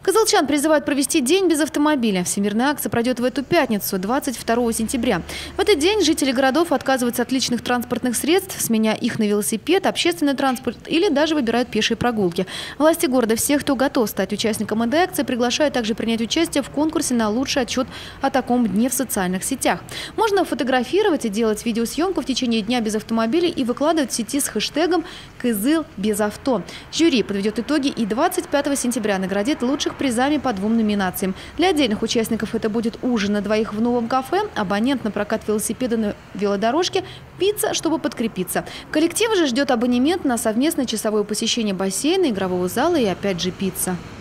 Кызылчан призывают провести день без автомобиля. Всемирная акция пройдет в эту пятницу, 22 сентября. В этот день жители городов отказываются от личных транспортных средств, сменяя их на велосипед, общественный транспорт или даже выбирают пешие прогулки. Власти города всех, кто готов стать участником этой акции, приглашают также принять участие в конкурсе на лучший отчет о таком дне в социальных сетях. Можно фотографировать и делать видеосъемку в течение дня без автомобиля и выкладывать в сети с хэштегом «Кызыл без авто». Жюри подведет итоги и 25 сентября наградит лучших призами по 2 номинациям. Для отдельных участников это будет ужин на двоих в новом кафе, абонент на прокат велосипеда на велодорожке, пицца, чтобы подкрепиться. Коллектив же ждет абонемент на совместное часовое посещение бассейна, игрового зала и опять же пицца.